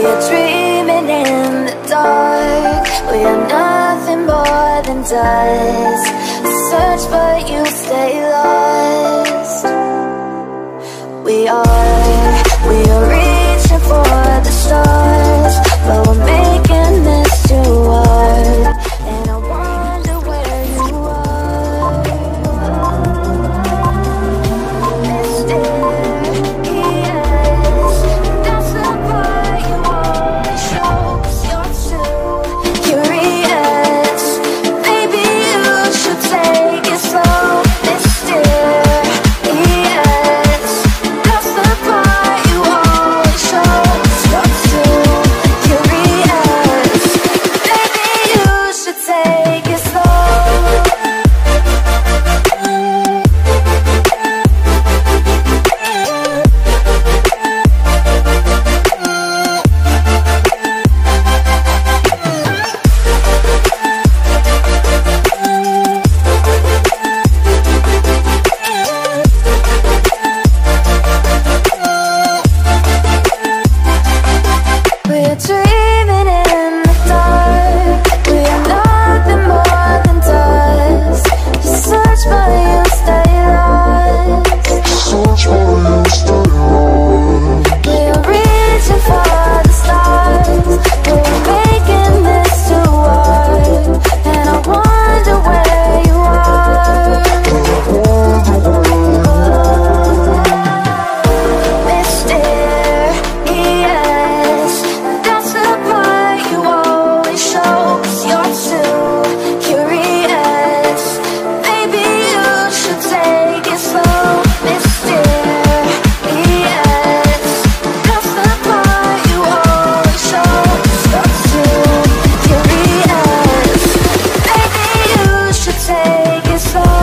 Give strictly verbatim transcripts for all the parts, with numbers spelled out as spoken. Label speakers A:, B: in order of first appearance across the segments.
A: are dreaming in the dark. We are nothing more than dust. Search but you stay lost. We are, we are reaching for the stars, but we're making this too hard. And I wonder where you are. Mysterious, that's the part you always show, 'cause you're too curious. Maybe you should take it slow. Mysterious, that's the part you always show, 'cause you're too curious. Maybe you should take it slow. We're dreaming in the dark. We are nothing more than dust. You search but you stay lost.
B: Search for you, stay lost.
A: We are reaching for the stars. We're making this too hard. And I wonder where you are. Mysterious, that's the part you always show, 'cause you're too curious. Maybe you should take it slow. Mysterious, that's the part you always show, 'cause you're too curious. Maybe you should take it slow.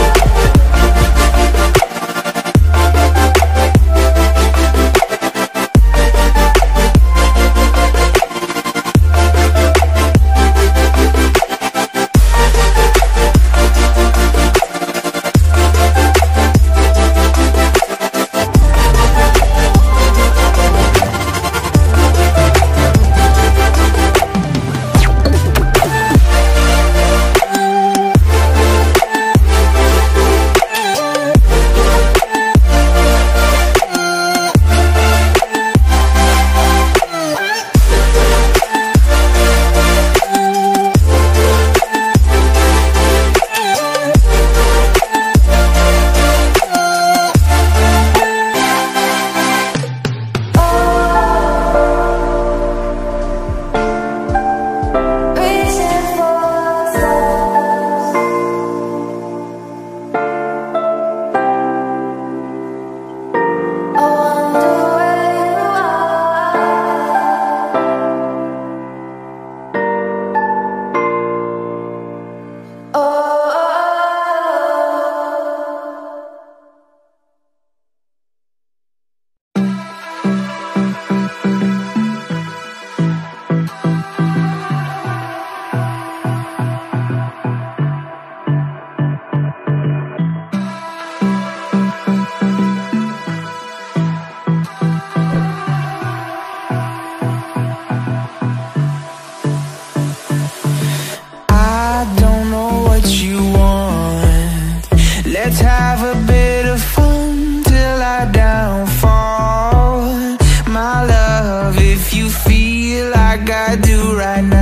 A: Reaching for stars. I wonder where you are. Oh.
C: I don't know what you want. Let's have a bit of fun till I downfall. My love, if you feel like I do right now,